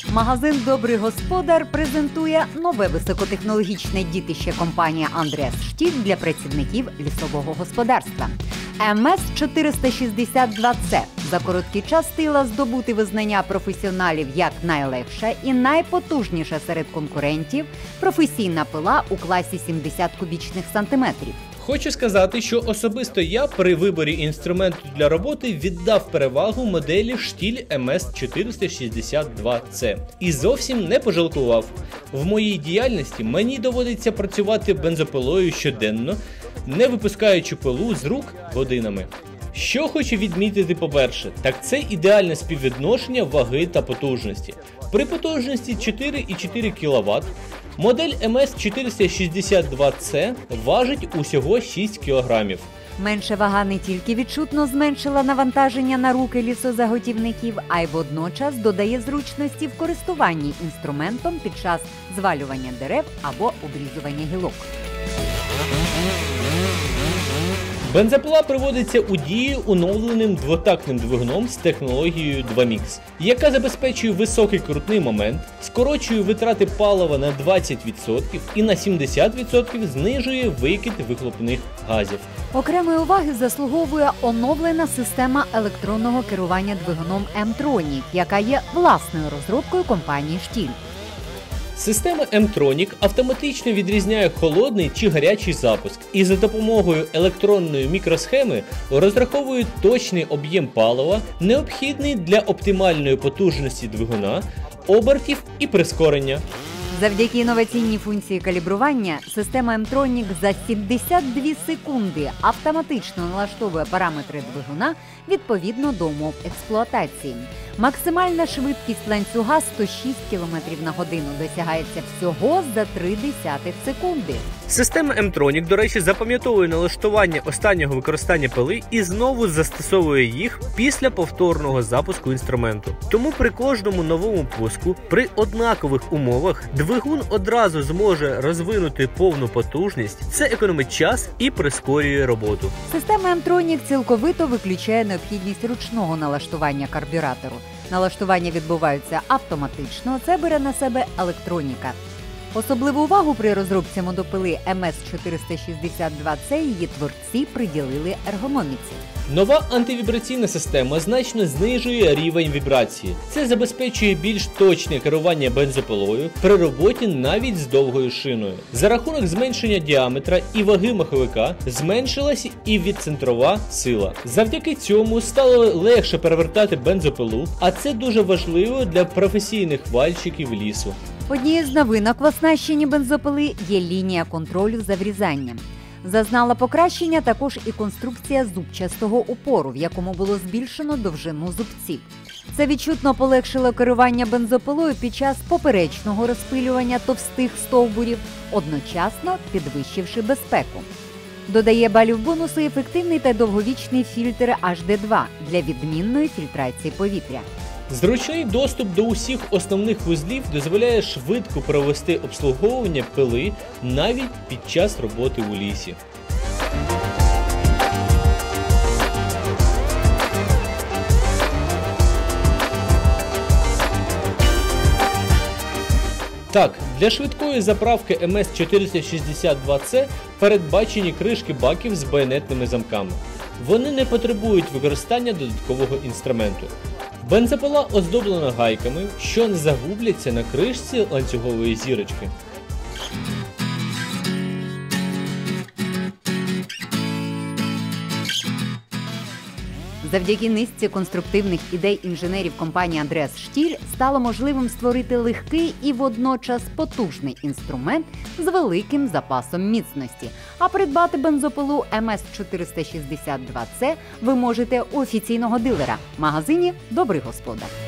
Магазин «Добрий господар» презентує нове високотехнологічне дітище компанії «Андреас Штіль» для працівників лісового господарства. МС-462С за короткий час встигла здобути визнання професіоналів як найлегша і найпотужніша серед конкурентів професійна пила у класі 70 кубічних сантиметрів. Хочу сказати, що особисто я при виборі інструменту для роботи віддав перевагу моделі Штіль МС-462С і зовсім не пожалкував. В моїй діяльності мені доводиться працювати бензопилою щоденно, не випускаючи пилу з рук годинами. Що хочу відмітити по-перше, так це ідеальне співвідношення ваги та потужності. При потужності 4,4 кВт модель МС-462С важить усього 6 кг. Менша вага не тільки відчутно зменшила навантаження на руки лісозаготівників, а й водночас додає зручності в користуванні інструментом під час звалювання дерев або обрізування гілок. Бензопила приводиться у дію оновленим двотактним двигуном з технологією 2MIX, яка забезпечує високий крутний момент, скорочує витрати палива на 20% і на 70% знижує викид вихлопних газів. Окремої уваги заслуговує оновлена система електронного керування двигуном M-Tronic, яка є власною розробкою компанії «Штіль». Система M-Tronic автоматично відрізняє холодний чи гарячий запуск і за допомогою електронної мікросхеми розраховує точний об'єм палива, необхідний для оптимальної потужності двигуна, обертів і прискорення. Завдяки інноваційній функції калібрування, система M-Tronic за 72 секунди автоматично налаштовує параметри двигуна відповідно до умов експлуатації. Максимальна швидкість ланцюга 106 км на годину досягається всього за 0,3 секунди. Система M-Tronic, до речі, запам'ятовує налаштування останнього використання пили і знову застосовує їх після повторного запуску інструменту. Тому при кожному новому пуску, при однакових умовах, двигун одразу зможе розвинути повну потужність, це економить час і прискорює роботу. Система M-Tronic цілковито виключає необхідність ручного налаштування карбюратору. Налаштування відбуваються автоматично, це бере на себе електроніка. Особливу увагу при розробці мотопили МС-462С її творці приділили ергономіці. Нова антивібраційна система значно знижує рівень вібрації. Це забезпечує більш точне керування бензопилою при роботі навіть з довгою шиною. За рахунок зменшення діаметра і ваги маховика зменшилася і відцентрова сила. Завдяки цьому стало легше перевертати бензопилу, а це дуже важливо для професійних вальщиків лісу. Однією з новинок в оснащенні бензопили є лінія контролю за врізанням. Зазнала покращення також і конструкція зубчастого упору, в якому було збільшено довжину зубців. Це відчутно полегшило керування бензопилою під час поперечного розпилювання товстих стовбурів, одночасно підвищивши безпеку. Додає балів бонусу ефективний та довговічний фільтр HD2 для відмінної фільтрації повітря. Зручний доступ до усіх основних вузлів дозволяє швидко провести обслуговування пили навіть під час роботи у лісі. Так, для швидкої заправки МС-462С передбачені кришки баків з байонетними замками. Вони не потребують використання додаткового інструменту. Бензопила оздоблена гайками, що не загубляться на кришці ланцюгової зірочки. Завдяки низці конструктивних ідей інженерів компанії «Андреас Штіль» стало можливим створити легкий і водночас потужний інструмент з великим запасом міцності. А придбати бензопилу МС-462С ви можете у офіційного дилера – магазині «Добрий господар».